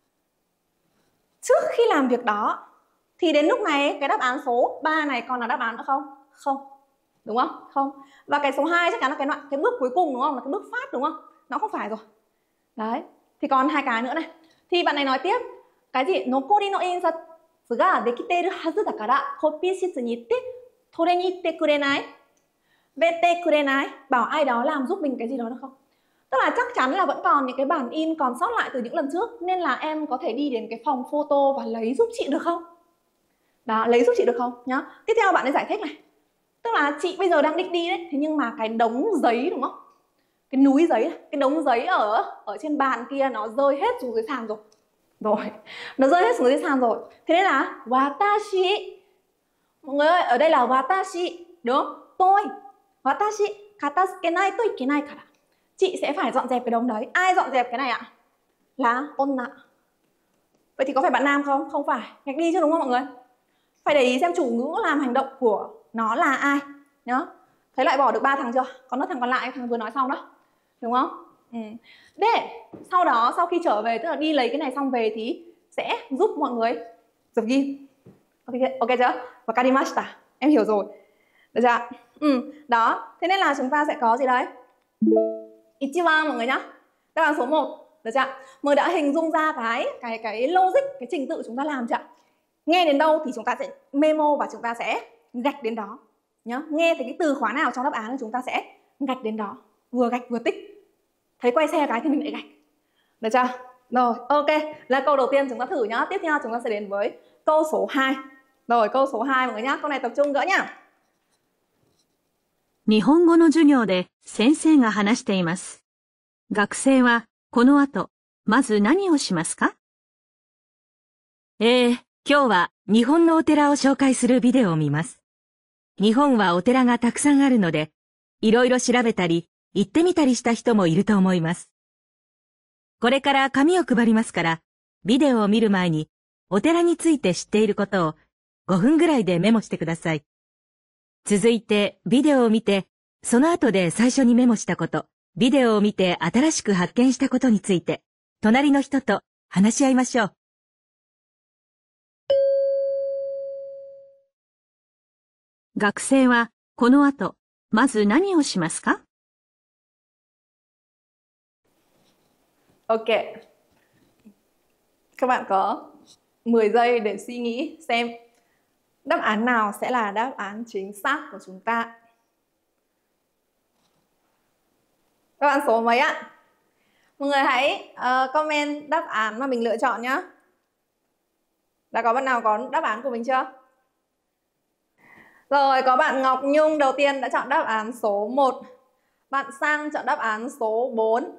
Trước khi làm việc đó thì đến lúc này cái đáp án số ba này còn là đáp án nữa không? Không. Đúng không? Không. Và cái số hai chắc chắn là cái đoạn cái bước cuối cùng, đúng không? Là cái bước phát, đúng không? Nó không phải rồi. Đấy. Thì còn hai cái nữa này. Thì bạn này nói tiếp cái gì? Nokori no insatsu ga dekiteru hazu dakara copy shitsu ni itte tore ni itte kurenai? Vete kurenai, bảo ai đó làm giúp mình cái gì đó được không? Tức là chắc chắn là vẫn còn những cái bản in còn sót lại từ những lần trước, nên là em có thể đi đến cái phòng photo và lấy giúp chị được không? Đó, lấy giúp chị được không? Nhá. Tiếp theo bạn ấy giải thích này. Tức là chị bây giờ đang định đi đấy, thế nhưng mà cái đống giấy, đúng không? Cái núi giấy, cái đống giấy ở ở trên bàn kia nó rơi hết xuống dưới sàn rồi. Rồi, nó rơi hết xuống dưới sàn rồi. Thế nên là watashi. Mọi người ơi, ở đây là watashi, đúng không? Tôi. Watashi katasukenai to ikenai kara. Chị sẽ phải dọn dẹp cái đống đấy. Ai dọn dẹp cái này ạ? Là onna. Vậy thì có phải bạn nam không? Không phải. Gạch đi chứ, đúng không mọi người? Phải để ý xem chủ ngữ làm hành động của nó là ai nhá. Thấy loại bỏ được ba thằng chưa? Còn nốt thằng còn lại, thằng vừa nói xong đó, đúng không? Ừ. Để sau đó sau khi trở về, tức là đi lấy cái này xong về thì sẽ giúp mọi người dập ghim. Ok, ok chưa? Và karimashita, em hiểu rồi. Được chưa? Ừ, đó. Thế nên là chúng ta sẽ có gì đấy? Ichiban mọi người nhá. Đáp án số một. Được chưa? Mới đã hình dung ra cái cái cái logic, cái trình tự chúng ta làm chưa? Nghe đến đâu thì chúng ta sẽ memo và chúng ta sẽ gạch đến đó nhá. Nghe thấy cái từ khóa nào trong đáp án thì chúng ta sẽ gạch đến đó, vừa gạch vừa tích. Thấy quay xe cái thì mình lại gạch. Được chưa? Rồi, ok. Là câu đầu tiên chúng ta thử nhá. Tiếp theo chúng ta sẽ đến với câu số hai. Rồi, câu số hai mọi người nhá. Câu này tập trung gỡ nhá.
日本語の授業で先生が話しています。学生はこの後、まず何をしますか？
えー、今日は日本のお寺を紹介するビデオを見ます。日本はお寺がたくさんあるので、いろいろ調べたり、行ってみたりした人もいると思います。これから紙を配りますから、ビデオを見る前に、お寺について知っていることをごふんぐらいでメモしてください。続いて、ビデオを見て、その後で最初にメモしたこと、ビデオを見て新しく発見したことについて、隣の人と話し合いましょう。
学生はこの後、まず何をしますか？
Ok. Các bạn có mười giây để suy nghĩ xem đáp án nào sẽ là đáp án chính xác của chúng ta. Các bạn số mấy ạ? Mọi người hãy uh, comment đáp án mà mình lựa chọn nhé. Đã có bạn nào có đáp án của mình chưa? Rồi, có bạn Ngọc Nhung đầu tiên đã chọn đáp án số một. Bạn Sang chọn đáp án số bốn.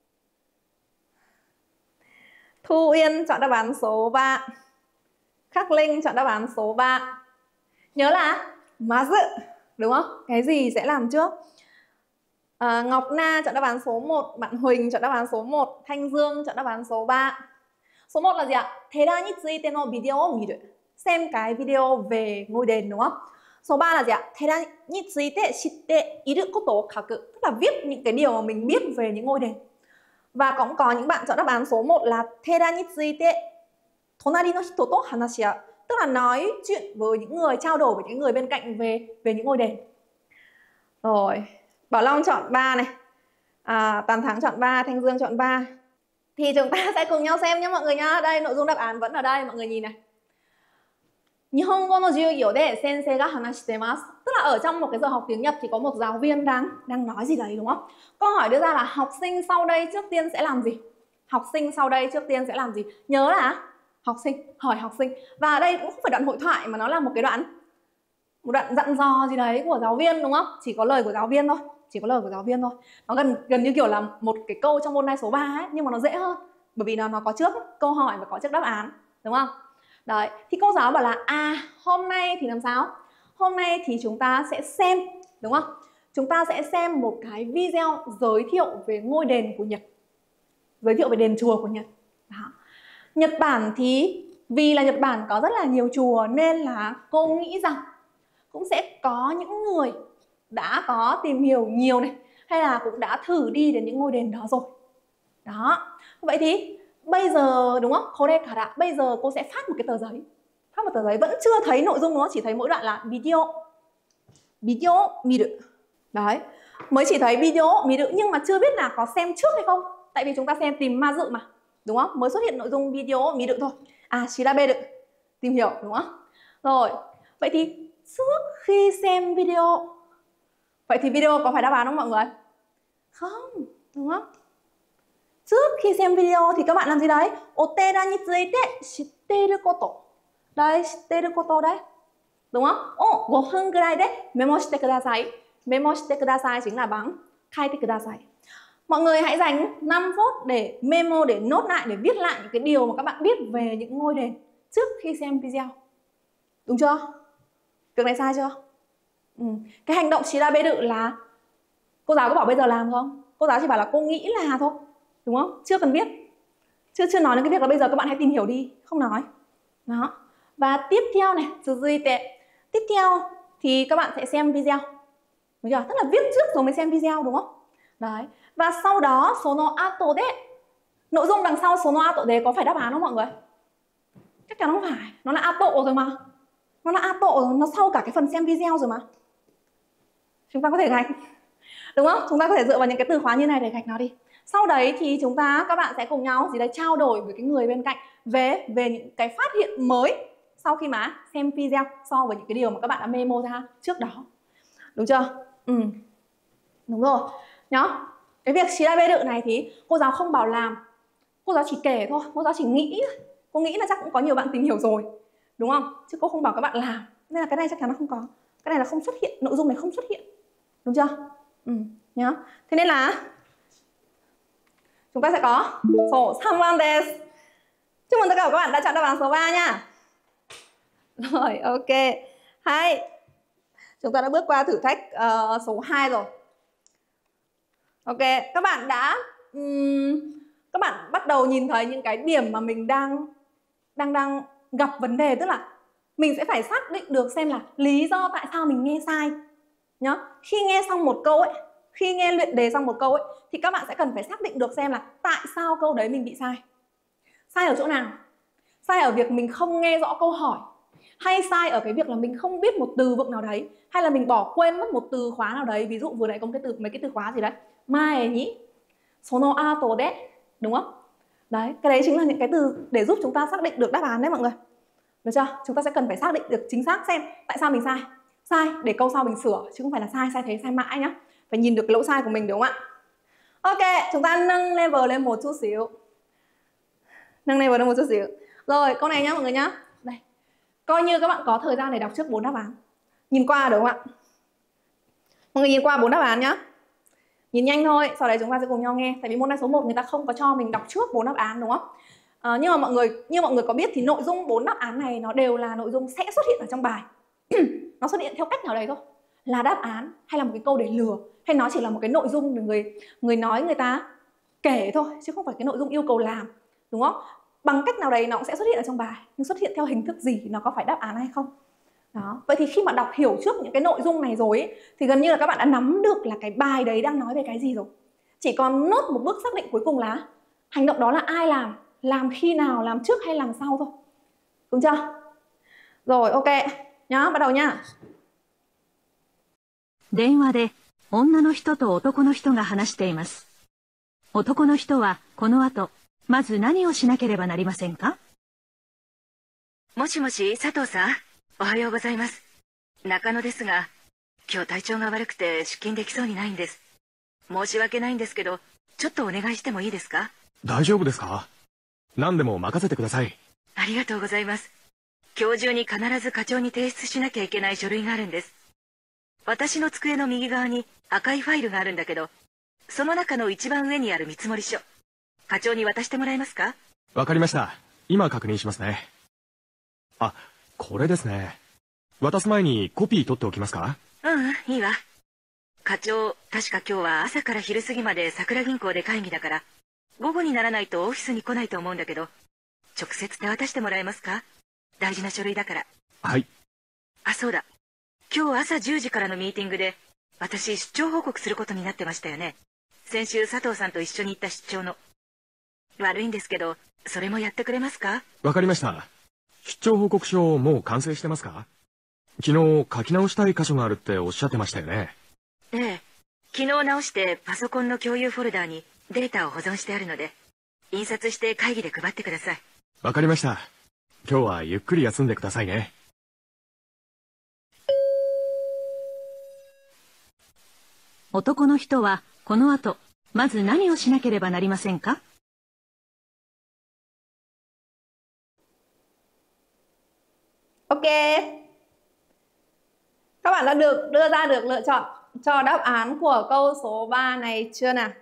Thu Uyên chọn đáp án số ba. Khắc Linh chọn đáp án số ba. Nhớ là má dự, đúng không? Cái gì sẽ làm trước? À, Ngọc Na chọn đáp án số một. Bạn Huỳnh chọn đáp án số một. Thanh Dương chọn đáp án số ba. Số một là gì ạ? Thera ni tsuite no video o miru. Xem cái video về ngôi đền, đúng không? Số ba là gì ạ? Thera ni tsuite shitte iru koto o kaku. Tức là viết những cái điều mà mình biết về những ngôi đền. Và cũng có những bạn chọn đáp án số một là Thera ni tsuite tonari no hito to hanashiau. Tức là nói chuyện với những người, trao đổi với những người bên cạnh về về những ngôi đền. Rồi, Bảo Long chọn ba này. À, Toàn Thắng chọn ba, Thanh Dương chọn ba. Thì chúng ta sẽ cùng nhau xem nhé mọi người nhá. Đây, nội dung đáp án vẫn ở đây, mọi người nhìn này. Nihongo no jugyo de sensei ga hanashitemasu. Tức là ở trong một cái giờ học tiếng Nhật thì có một giáo viên đang đang nói gì đấy, đúng không? Câu hỏi đưa ra là học sinh sau đây trước tiên sẽ làm gì? Học sinh sau đây trước tiên sẽ làm gì? Nhớ là học sinh, hỏi học sinh. Và đây cũng không phải đoạn hội thoại mà nó là một cái đoạn một đoạn dặn dò gì đấy của giáo viên, đúng không? Chỉ có lời của giáo viên thôi, chỉ có lời của giáo viên thôi. Nó gần gần như kiểu là một cái câu trong môn này số ba ấy, nhưng mà nó dễ hơn bởi vì nó nó có trước câu hỏi và có trước đáp án, đúng không? Đấy, thì cô giáo bảo là à, hôm nay thì làm sao? Hôm nay thì chúng ta sẽ xem, đúng không? Chúng ta sẽ xem một cái video giới thiệu về ngôi đền của Nhật. Giới thiệu về đền chùa của Nhật. Đó. Nhật Bản thì vì là Nhật Bản có rất là nhiều chùa nên là cô nghĩ rằng cũng sẽ có những người đã có tìm hiểu nhiều này, hay là cũng đã thử đi đến những ngôi đền đó rồi. Đó. Vậy thì bây giờ, đúng không? Korekara, bây giờ cô sẽ phát một cái tờ giấy. Phát một tờ giấy, vẫn chưa thấy nội dung, nó chỉ thấy mỗi đoạn là video. Video miru. Đấy. Mới chỉ thấy video miru nhưng mà chưa biết là có xem trước hay không. Tại vì chúng ta xem tìm ma dự mà, đúng không? Mới xuất hiện nội dung video miru thôi. À, shiraberu, tìm hiểu, đúng không? Rồi, vậy thì trước khi xem video, vậy thì video có phải đáp án không mọi người? Không, đúng không? Trước khi xem video thì các bạn làm gì đấy? Otera ni tsuite shitteru koto. Đấy, shitteru koto đấy. Đúng không? Ồ, năm phút gurai de memo shite kudasai. Memo shite kudasai chính là bằng kaite kudasai. Mọi người hãy dành năm phút để memo, để nốt lại, để viết lại những cái điều mà các bạn biết về những ngôi đền trước khi xem video. Đúng chưa? Việc này sai chưa? Ừ. Cái hành động shiraberu là cô giáo có bảo bây giờ làm không? Cô giáo chỉ bảo là cô nghĩ là thôi, đúng không? Chưa cần biết, chưa chưa nói đến cái việc là bây giờ các bạn hãy tìm hiểu đi, không nói. Đó. Và tiếp theo này, tsuzuite. Tiếp theo thì các bạn sẽ xem video, đúng chưa? Tức là viết trước rồi mới xem video, đúng không? Đấy. Và sau đó sono ato de, nội dung đằng sau sono ato de có phải đáp án không mọi người? Chắc chắn không phải, nó là ato rồi mà. Nó là ato rồi, nó sau cả cái phần xem video rồi mà. Chúng ta có thể gạch, đúng không? Chúng ta có thể dựa vào những cái từ khóa như này để gạch nó đi. Sau đấy thì chúng ta, các bạn sẽ cùng nhau gì đấy trao đổi với cái người bên cạnh về về những cái phát hiện mới sau khi mà xem video so với những cái điều mà các bạn đã memo ra trước đó. Đúng chưa? Ừ. Đúng rồi. Nhá. Cái việc shiraberu này thì cô giáo không bảo làm. Cô giáo chỉ kể thôi, cô giáo chỉ nghĩ. Cô nghĩ là chắc cũng có nhiều bạn tìm hiểu rồi. Đúng không? Chứ cô không bảo các bạn làm. Nên là cái này chắc chắn nó không có. Cái này là không xuất hiện, nội dung này không xuất hiện. Đúng chưa? Ừ. Nhá. Thế nên là chúng ta sẽ có số ba ban desu. Chúc mừng tất cả các bạn đã chọn đáp án số ba nha. Rồi, ok. Hay. Chúng ta đã bước qua thử thách uh, số hai rồi. Ok, các bạn đã um, các bạn bắt đầu nhìn thấy những cái điểm mà mình đang đang đang gặp vấn đề, tức là mình sẽ phải xác định được xem là lý do tại sao mình nghe sai. Nhá. Khi nghe xong một câu ấy, khi nghe luyện đề xong một câu ấy thì các bạn sẽ cần phải xác định được xem là tại sao câu đấy mình bị sai. Sai ở chỗ nào? Sai ở việc mình không nghe rõ câu hỏi, hay sai ở cái việc là mình không biết một từ vựng nào đấy, hay là mình bỏ quên mất một từ khóa nào đấy. Ví dụ vừa nãy có cái từ mấy cái từ khóa gì đấy, mai nhỉ, sono ato de, đúng không? Đấy, cái đấy chính là những cái từ để giúp chúng ta xác định được đáp án đấy mọi người. Được chưa? Chúng ta sẽ cần phải xác định được chính xác xem tại sao mình sai. Sai để câu sau mình sửa, chứ không phải là sai sai thế sai mãi nhá. Phải nhìn được cái lỗi sai của mình, đúng không ạ? Ok, chúng ta nâng level lên một chút xíu. Nâng level lên một chút xíu. Rồi, câu này nhá mọi người nhá. Đây. Coi như các bạn có thời gian để đọc trước bốn đáp án. Nhìn qua đúng không ạ? Mọi người nhìn qua bốn đáp án nhá. Nhìn nhanh thôi, sau đấy chúng ta sẽ cùng nhau nghe. Tại vì môn này số một người ta không có cho mình đọc trước bốn đáp án, đúng không? À, nhưng mà mọi người như mọi người có biết thì nội dung bốn đáp án này nó đều là nội dung sẽ xuất hiện ở trong bài. Nó xuất hiện theo cách nào đấy thôi, là đáp án hay là một cái câu để lừa, hay nó chỉ là một cái nội dung để người người nói người ta kể thôi, chứ không phải cái nội dung yêu cầu làm, đúng không? Bằng cách nào đấy nó cũng sẽ xuất hiện ở trong bài, nhưng xuất hiện theo hình thức gì, nó có phải đáp án hay không? Đó. Vậy thì khi mà đọc hiểu trước những cái nội dung này rồi ấy, thì gần như là các bạn đã nắm được là cái bài đấy đang nói về cái gì rồi. Chỉ còn nốt một bước xác định cuối cùng là hành động đó là ai làm, làm khi nào, làm trước hay làm sau thôi. Đúng chưa? Rồi, ok. Nhá, bắt đầu nhá.
電話で女の人と男の人が話しています。男の人はこの後、まず何をしなければなりませんか？
もしもし、佐藤さん、おはようございます。中野ですが、今日体調が悪くて出勤できそうにないんです。申し訳ないんですけど、ちょっとお願いしてもいいですか？
大丈夫ですか？何でも任せてください。
ありがとうございます。今日中に必ず課長に提出しなきゃいけない書類があるんです。私の机の右側に赤いファイルがあるんだけど、その中の一番上にある見積書、課長に渡してもらえますか？
わかりました。今確認しますね。あ、これですね。渡す前にコピー取っておきますか？
ううん、いいわ。課長、確か今日は朝から昼過ぎまで桜銀行で会議だから、午後にならないとオフィスに来ないと思うんだけど、直接手渡してもらえますか？大事な書類だから。
はい。
あ、そうだ。今日朝じゅうじからのミーティングで、私出張報告することになってましたよね。先週佐藤さんと一緒に行った出張の。悪いんですけど、それもやってくれますか？
わかりました。出張報告書もう完成してますか？昨日書き直したい箇所があるっておっしゃってましたよね。
ええ。昨日直してパソコンの共有フォルダーにデータを保存してあるので、印刷して会議で配ってください。
わかりました。今日はゆっくり休んでくださいね。
男の人はこの後、まず何をしなければなりませんか？
Ok. Các bạn đã được đưa ra được lựa chọn cho đáp án của câu số ba này chưa nào?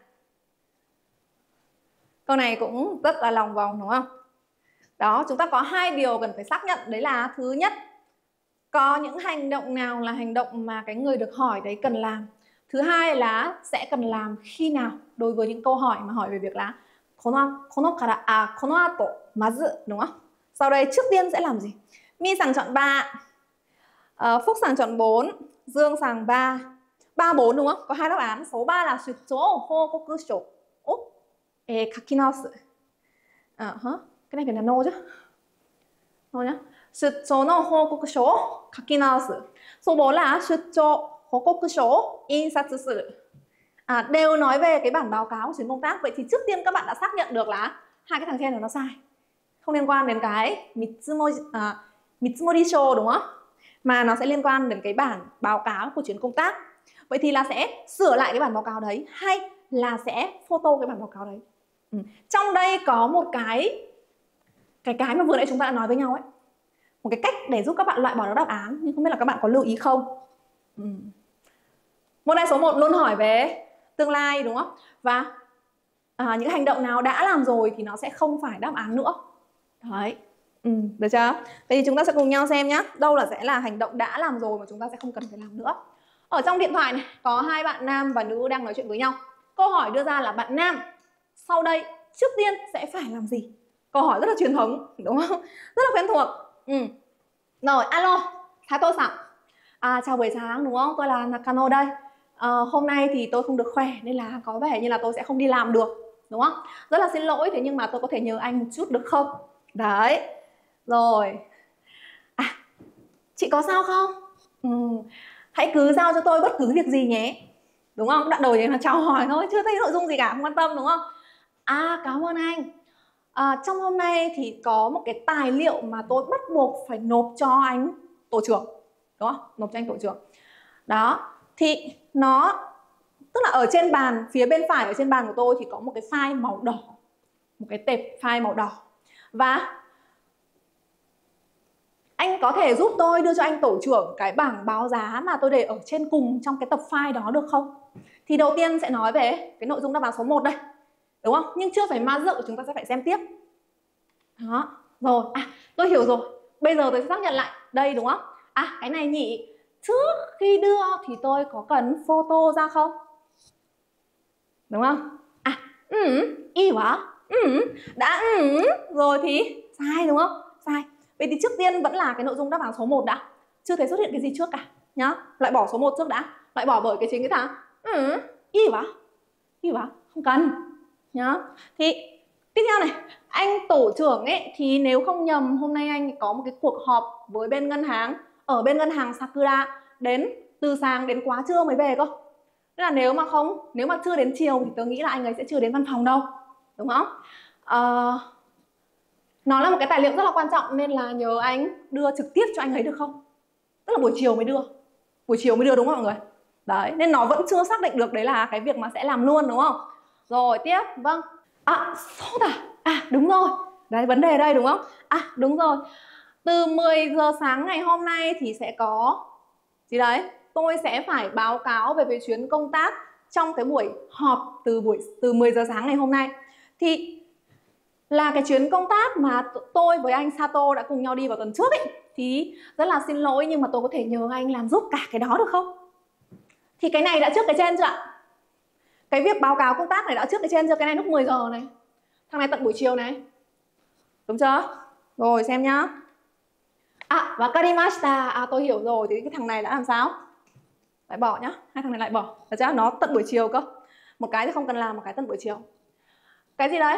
Câu này cũng rất là lòng vòng đúng không? Đó, chúng ta có hai điều cần phải xác nhận. Đấy là thứ nhất, có những hành động nào là hành động mà cái người được hỏi đấy cần làm. Thứ hai là sẽ cần làm khi nào đối với những câu hỏi mà hỏi về việc là kono, kono kara, à, kono ato, mazu, đúng không? Sau đây trước tiên sẽ làm gì? My sàng chọn ba, uh, Phúc sàng chọn bốn, Dương sàng ba. ba, bốn đúng không? Có hai đáp án. Số ba là suchou hokoku shou o kakinaosu. À, hả? Cái này phải là no chứ. No nhá. Suchou no hokoku shou kakinaosu. Số bốn là suchou hokoku shou insatsu suru. À, đều nói về cái bản báo cáo của chuyến công tác. Vậy thì trước tiên các bạn đã xác nhận được là hai cái thằng trên này nó sai, không liên quan đến cái Mitsumori, à, Mitsumori show đúng không? Mà nó sẽ liên quan đến cái bản báo cáo của chuyến công tác. Vậy thì là sẽ sửa lại cái bản báo cáo đấy hay là sẽ photo cái bản báo cáo đấy? Ừ. Trong đây có một cái cái cái mà vừa nãy chúng ta đã nói với nhau ấy, một cái cách để giúp các bạn loại bỏ được đáp án, nhưng không biết là các bạn có lưu ý không? Ừ. Môn này số một luôn hỏi về tương lai đúng không? Và à, những hành động nào đã làm rồi thì nó sẽ không phải đáp án nữa. Đấy. Ừ, được chưa? Vậy thì chúng ta sẽ cùng nhau xem nhé. Đâu là sẽ là hành động đã làm rồi mà chúng ta sẽ không cần phải làm nữa. Ở trong điện thoại này có hai bạn nam và nữ đang nói chuyện với nhau. Câu hỏi đưa ra là bạn nam sau đây trước tiên sẽ phải làm gì? Câu hỏi rất là truyền thống đúng không? Rất là quen thuộc. Ừ. Rồi, alo, Sato-san. À, chào buổi sáng đúng không? Tôi là Nakano đây. À, hôm nay thì tôi không được khỏe nên là có vẻ như là tôi sẽ không đi làm được, đúng không? Rất là xin lỗi, thế nhưng mà tôi có thể nhờ anh một chút được không? Đấy. Rồi. À, Chị có sao không? Ừ. Hãy cứ giao cho tôi bất cứ việc gì nhé. Đúng không? Đoạn đầu thì là chào hỏi thôi, chưa thấy nội dung gì cả, không quan tâm đúng không? À, cảm ơn anh. À, trong hôm nay thì có một cái tài liệu mà tôi bắt buộc phải nộp cho anh tổ trưởng, đúng không? Nộp cho anh tổ trưởng. Đó, thì nó tức là ở trên bàn, phía bên phải ở trên bàn của tôi thì có một cái file màu đỏ, một cái tệp file màu đỏ. Và anh có thể giúp tôi đưa cho anh tổ trưởng cái bảng báo giá mà tôi để ở trên cùng trong cái tập file đó được không? Thì đầu tiên sẽ nói về cái nội dung đáp án số một đây, đúng không? Nhưng chưa phải ma dự, chúng ta sẽ phải xem tiếp. Đó, rồi, à, tôi hiểu rồi. Bây giờ tôi sẽ xác nhận lại đây, đúng không? À, cái này nhỉ, trước khi đưa thì tôi có cần photo ra không? Đúng không? À, ừ, y quá. Ừ, đã ừ, rồi thì sai đúng không? Sai. Vậy thì trước tiên vẫn là cái nội dung đáp án số một đã. Chưa thấy xuất hiện cái gì trước cả nhá. Loại bỏ số một trước đã. Loại bỏ bởi cái chính cái thằng ừ, y quá. Y quá, không cần nhá. Thì tiếp theo này, anh tổ trưởng ấy thì nếu không nhầm hôm nay anh có một cái cuộc họp với bên ngân hàng, ở bên ngân hàng Sakura, đến từ sáng đến quá trưa mới về cơ. Tức là nếu mà không, nếu mà chưa đến chiều thì tôi nghĩ là anh ấy sẽ chưa đến văn phòng đâu, đúng không? À, nó là một cái tài liệu rất là quan trọng nên là nhớ anh đưa trực tiếp cho anh ấy được không? Tức là buổi chiều mới đưa, buổi chiều mới đưa đúng không mọi người? Đấy, nên nó vẫn chưa xác định được đấy là cái việc mà sẽ làm luôn đúng không? Rồi tiếp, vâng. À, sốt à? À, đúng rồi. Đấy, vấn đề đây đúng không? À, đúng rồi. Từ mười giờ sáng ngày hôm nay thì sẽ có gì đấy? Tôi sẽ phải báo cáo về cái chuyến công tác trong cái buổi họp từ buổi từ mười giờ sáng ngày hôm nay. Thì là cái chuyến công tác mà tôi với anh Sato đã cùng nhau đi vào tuần trước ấy. Thì rất là xin lỗi nhưng mà tôi có thể nhờ anh làm giúp cả cái đó được không? Thì cái này đã trước cái trên chưa ạ? Cái việc báo cáo công tác này đã trước cái trên chưa? Cái này lúc mười giờ này. Thằng này tận buổi chiều này. Đúng chưa? Rồi xem nhá. À, và karimashita. À, tôi hiểu rồi. Thì cái thằng này đã làm sao? Lại bỏ nhá. Hai thằng này lại bỏ. Thật ra nó tận buổi chiều cơ. Một cái thì không cần làm, một cái tận buổi chiều. Cái gì đấy?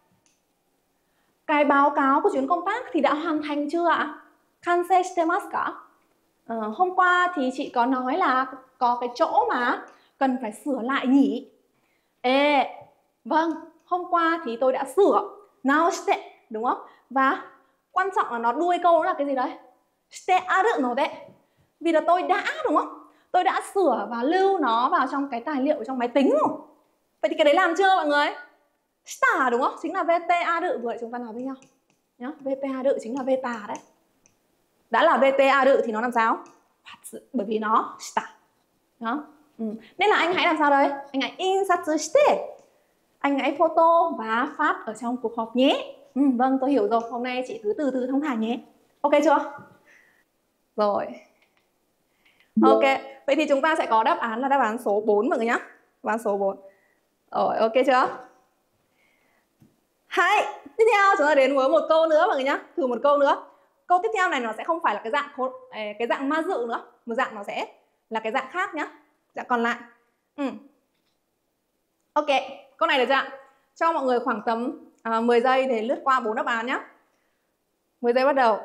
Cái báo cáo của chuyến công tác thì đã hoàn thành chưa ạ? Kansei shitemasu ka? Ờ, hôm qua thì chị có nói là có cái chỗ mà cần phải sửa lại nhỉ? Ê, vâng, hôm qua thì tôi đã sửa naoshite, đúng không? Và quan trọng là nó đuôi câu đó là cái gì đấy? Shite aru no de. Vì là tôi đã, đúng không? Tôi đã sửa và lưu nó vào trong cái tài liệu trong máy tính rồi. Vậy thì cái đấy làm chưa mọi người? Shita đúng không? Chính là vê tê aru, vừa chúng ta nói với nhau nhá. vê tê aru chính là veta đấy. Đã là vê tê aru thì nó làm sao? Bởi vì nó shita. Đó. Ừ. Nên là anh hãy làm sao đây? Anh hãy insatsu shite. Anh hãy photo và phát ở trong cuộc họp nhé. Ừ, vâng, tôi hiểu rồi. Hôm nay chị cứ từ từ thong thả nhé. Ok chưa? Rồi. Ok. Vậy thì chúng ta sẽ có đáp án là đáp án số bốn mọi người nhé. Đáp án số bốn. Rồi, ok chưa? Hay. Tiếp theo chúng ta đến với một câu nữa mọi người nhé. Thử một câu nữa. Câu tiếp theo này nó sẽ không phải là cái dạng cái dạng ma dự nữa. Một dạng nó sẽ là cái dạng khác nhé. Dạng còn lại. Ừ. Ok, câu này được chưa ạ? Cho mọi người khoảng tầm à, mười giây để lướt qua bốn đáp án nhé. mười giây bắt đầu.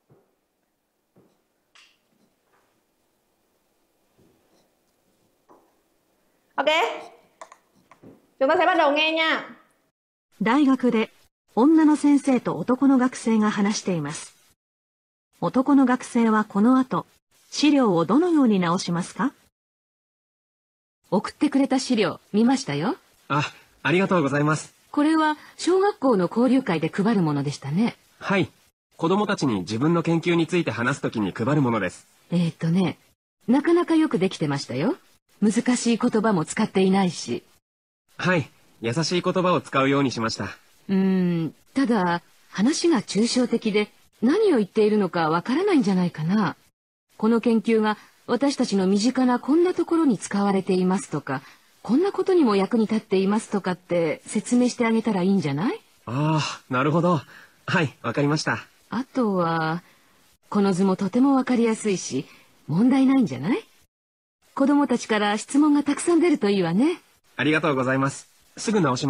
Ok. Chúng ta sẽ bắt đầu nghe nha.
大学で女の先生と男の学生が話しています。男の学生はこの後、資料をどのように直しますか？
送ってくれた資料見ましたよ。
あ、ありがとうございます。
これは小学校の交流会で配るものでしたね。
はい。子供たちに自分の研究について話すときに配るものです。
えーっとね、なかなかよくできてましたよ。難しい言葉も使っていないし。
はい。優しい言葉を使うようにしました。
うーん、ただ話が抽象的で何を言っているのかわからないんじゃないかな。この研究が私たちの身近なこんなところに使われていますとか、こんなことにも役に立っていますとかって説明してあげたらいいんじゃない？
ああ、なるほど。はい、わかりました。
あとは、この図もとてもわかりやすいし、問題ないんじゃない？子供たちから質問がたくさん出るといいわね。
ありがとうございます。すぐ直します。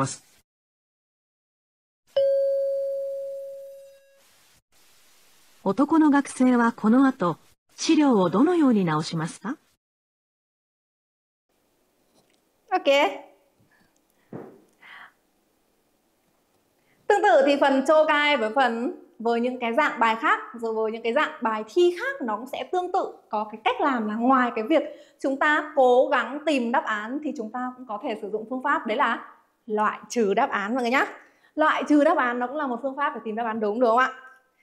男の学生はこの後、 資料をどのように直しますか？
Ok. Tương tự thì phần chogai với phần với những cái dạng bài khác, rồi với những cái dạng bài thi khác nó cũng sẽ tương tự, có cái cách làm là ngoài cái việc chúng ta cố gắng tìm đáp án thì chúng ta cũng có thể sử dụng phương pháp đấy là loại trừ đáp án mọi người nhé. Loại trừ đáp án nó cũng là một phương pháp để tìm đáp án đúng, đúng không ạ?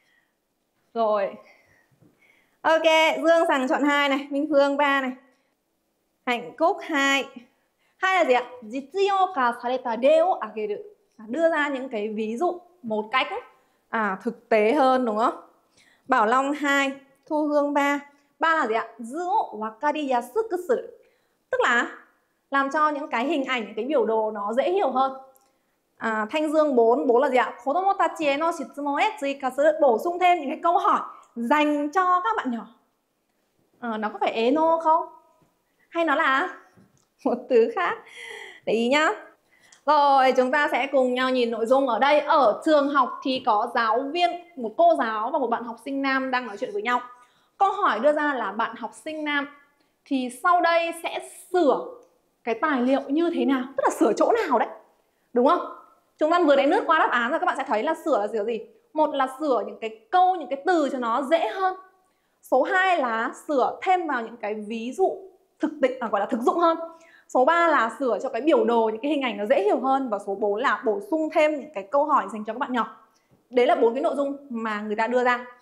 Rồi. Ok, Dương Sằng chọn hai này, Minh Phương ba này. Hạnh Cúc hai. Hai là gì ạ? Jitsuyoka sareta de o ageru. Đưa ra những cái ví dụ một cách à, thực tế hơn đúng không? Bảo Long hai, Thu Hương ba. Ba là gì ạ? Zu o wakari yasuku suru. Tức là làm cho những cái hình ảnh, những cái biểu đồ nó dễ hiểu hơn. À, Thanh Dương bốn, bốn là gì ạ? Kodomo tachi e no shitsumon e tsuika suru. Bổ sung thêm những cái câu hỏi dành cho các bạn nhỏ. À, nó có phải eno không? Hay nó là một từ khác? Để ý nhá. Rồi chúng ta sẽ cùng nhau nhìn nội dung ở đây. Ở trường học thì có giáo viên, một cô giáo và một bạn học sinh nam đang nói chuyện với nhau. Câu hỏi đưa ra là bạn học sinh nam thì sau đây sẽ sửa cái tài liệu như thế nào? Tức là sửa chỗ nào đấy, đúng không? Chúng ta vừa đánh lướt qua đáp án rồi, các bạn sẽ thấy là sửa là sửa gì? Một là sửa những cái câu, những cái từ cho nó dễ hơn. Số hai là sửa thêm vào những cái ví dụ thực định, à, gọi là thực dụng hơn. Số ba là sửa cho cái biểu đồ, những cái hình ảnh nó dễ hiểu hơn. Và số bốn là bổ sung thêm những cái câu hỏi dành cho các bạn nhỏ. Đấy là bốn cái nội dung mà người ta đưa ra.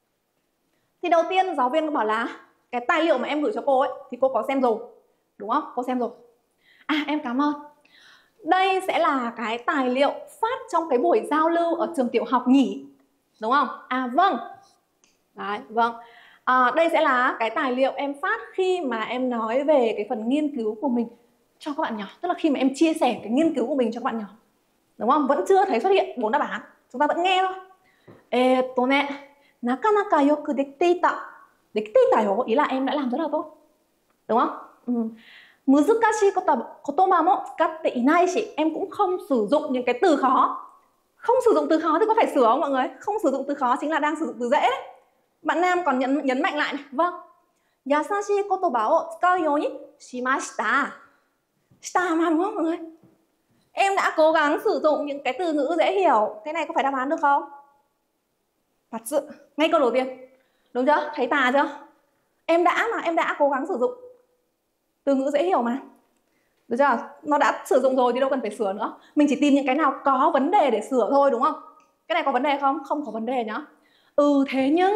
Thì đầu tiên giáo viên có bảo là cái tài liệu mà em gửi cho cô ấy thì cô có xem rồi, đúng không? Cô xem rồi. À em cảm ơn. Đây sẽ là cái tài liệu phát trong cái buổi giao lưu ở trường tiểu học nhỉ, đúng không? À vâng. Đấy, vâng. À, đây sẽ là cái tài liệu em phát khi mà em nói về cái phần nghiên cứu của mình cho các bạn nhỏ. Tức là khi mà em chia sẻ cái nghiên cứu của mình cho các bạn nhỏ, đúng không? Vẫn chưa thấy xuất hiện bốn đáp án, chúng ta vẫn nghe thôi. Eto ne, nakanaka yoku dekite ita. Dekite ita yo, ý là em đã làm rất là tốt, đúng không? Ừ. Muzukashii kotoba mo tsukatte inai shi. Em cũng không sử dụng những cái từ khó. Không sử dụng từ khó thì có phải sửa không mọi người? Không sử dụng từ khó chính là đang sử dụng từ dễ đấy. Bạn nam còn nhấn, nhấn mạnh lại này. Vâng. Yasashii kotoba o tsukau you ni shimashita. Shita mà đúng không mọi người? Em đã cố gắng sử dụng những cái từ ngữ dễ hiểu. Cái này có phải đáp án được không? Thật sự. Ngay câu đầu tiên. Đúng chưa? Thấy tà chưa? Em đã mà, em đã cố gắng sử dụng từ ngữ dễ hiểu mà. Được chưa? Nó đã sử dụng rồi thì đâu cần phải sửa nữa. Mình chỉ tìm những cái nào có vấn đề để sửa thôi, đúng không? Cái này có vấn đề không? Không có vấn đề nhá. Ừ thế nhưng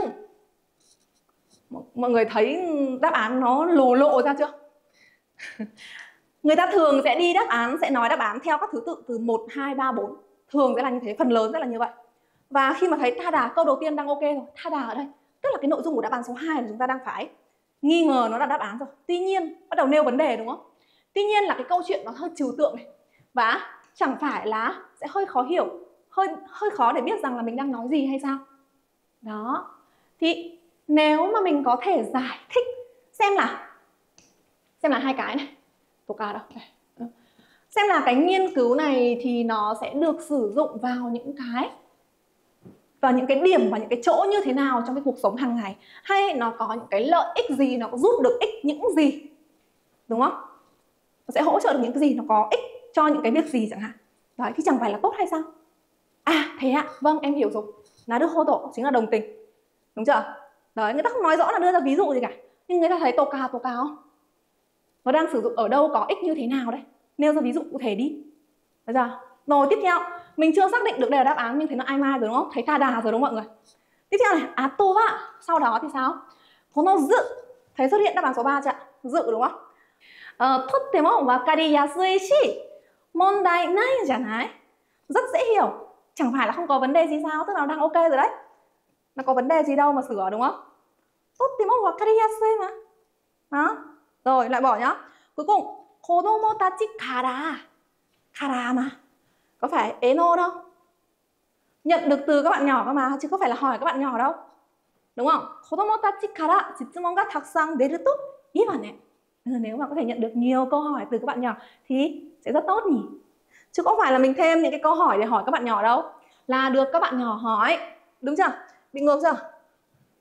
mọi người thấy đáp án nó lồ lộ ra chưa? Người ta thường sẽ đi đáp án, sẽ nói đáp án theo các thứ tự từ một, hai, ba, bốn. Thường sẽ là như thế, phần lớn sẽ là như vậy. Và khi mà thấy tada, câu đầu tiên đang ok rồi. Tada ở đây, tức là cái nội dung của đáp án số hai là chúng ta đang phải nghi ngờ nó là đáp án rồi. Tuy nhiên, bắt đầu nêu vấn đề đúng không? Tuy nhiên là cái câu chuyện nó hơi trừu tượng này. Và chẳng phải là sẽ hơi khó hiểu, hơi, hơi khó để biết rằng là mình đang nói gì hay sao? Đó. Thì nếu mà mình có thể giải thích xem là xem là hai cái này, tổ ca đâu đây. Xem là cái nghiên cứu này thì nó sẽ được sử dụng vào những cái vào những cái điểm và những cái chỗ như thế nào trong cái cuộc sống hàng ngày, hay nó có những cái lợi ích gì, nó có giúp được ích những gì, đúng không? Nó sẽ hỗ trợ được những cái gì, nó có ích cho những cái việc gì chẳng hạn. Đấy thì chẳng phải là tốt hay sao? À thế ạ, à, vâng em hiểu rồi. Nó được hô tổ chính là đồng tình, đúng chưa? Đấy, người ta không nói rõ là đưa ra ví dụ gì cả, nhưng người ta thấy tổ ca tổ ca không? Nó đang sử dụng ở đâu, có ích như thế nào đây? Nêu ra ví dụ cụ thể đi. Được chưa? Rồi tiếp theo, mình chưa xác định được đây là đáp án nhưng thấy nó ai mai rồi đúng không? Thấy tada rồi đúng không mọi người? Tiếp theo này, à tô vạ. Sau đó thì sao? Có nó dự. Thấy xuất hiện đáp án số ba chưa ạ? Dự đúng không? Tottemo wakari yasui shi mondai nai janai. Rất dễ hiểu. Chẳng phải là không có vấn đề gì sao? Tức là nó đang ok rồi đấy. Nó có vấn đề gì đâu mà sửa đúng không? Tottemo wakari yasui mà. Đó. Rồi lại bỏ nhá. Cuối cùng, kodomo tachi kara. Kara mà. Có phải eno đâu. Nhận được từ các bạn nhỏ cơ mà, chứ không phải là hỏi các bạn nhỏ đâu. Đúng không? Kodomo tachi kara jitsumon ga takusan deru to iiwa ne. Nếu mà có thể nhận được nhiều câu hỏi từ các bạn nhỏ thì sẽ rất tốt nhỉ. Chứ không phải là mình thêm những cái câu hỏi để hỏi các bạn nhỏ đâu. Là được các bạn nhỏ hỏi. Đúng chưa? Bị ngược chưa?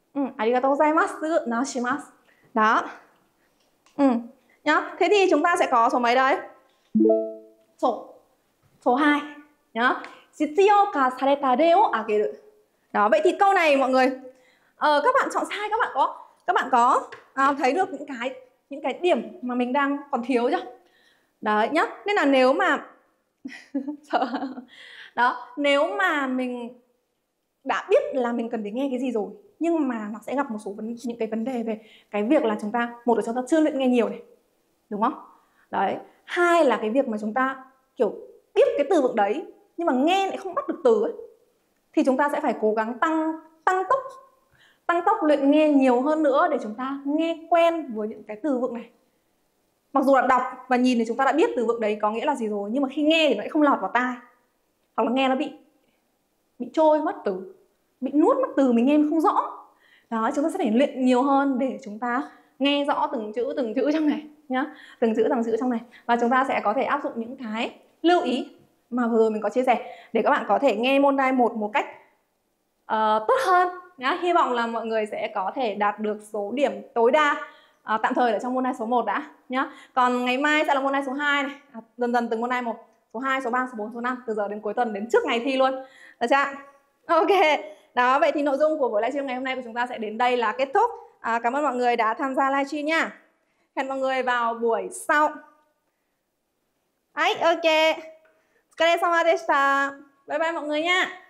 Ừ, arigatou gozaimasu nó shimasu. Đó. Ừ, nhá. Thế thì chúng ta sẽ có số mấy đây? Số số hai nhá. Jitsuyo ka sareta re o ageru. Đó, vậy thì câu này mọi người ờ, các bạn chọn sai, các bạn có các bạn có à, thấy được những cái những cái điểm mà mình đang còn thiếu chưa? Đấy nhá. Nên là nếu mà đó, nếu mà mình đã biết là mình cần phải nghe cái gì rồi, nhưng mà nó sẽ gặp một số vấn, những cái vấn đề về cái việc là chúng ta, một là chúng ta chưa luyện nghe nhiều này, đúng không? Đấy. Hai là cái việc mà chúng ta kiểu biết cái từ vựng đấy nhưng mà nghe lại không bắt được từ ấy, thì chúng ta sẽ phải cố gắng tăng tăng tốc tăng tốc luyện nghe nhiều hơn nữa để chúng ta nghe quen với những cái từ vựng này. Mặc dù là đọc và nhìn thì chúng ta đã biết từ vựng đấy có nghĩa là gì rồi, nhưng mà khi nghe thì nó lại không lọt vào tai, hoặc là nghe nó bị bị trôi mất từ, bị nuốt mất từ, mình nghe nó không rõ. Đó, chúng ta sẽ phải luyện nhiều hơn để chúng ta nghe rõ từng chữ từng chữ trong này nhá, từng chữ từng chữ trong này, và chúng ta sẽ có thể áp dụng những cái lưu ý mà vừa rồi mình có chia sẻ để các bạn có thể nghe môn đai một một cách uh, tốt hơn nhá. Hy vọng là mọi người sẽ có thể đạt được số điểm tối đa uh, tạm thời ở trong môn đai số một đã nhá. Còn ngày mai sẽ là môn đai số hai này, à, dần dần từng môn đai một, số hai, số ba, số bốn, số năm, từ giờ đến cuối tuần, đến trước ngày thi luôn. Được chưa? Ok. Đó, vậy thì nội dung của buổi livestream ngày hôm nay của chúng ta sẽ đến đây là kết thúc. À, cảm ơn mọi người đã tham gia livestream nha. Hẹn mọi người vào buổi sau. Đấy, ok. Otsukare-sama deshita. Bye bye mọi người nha.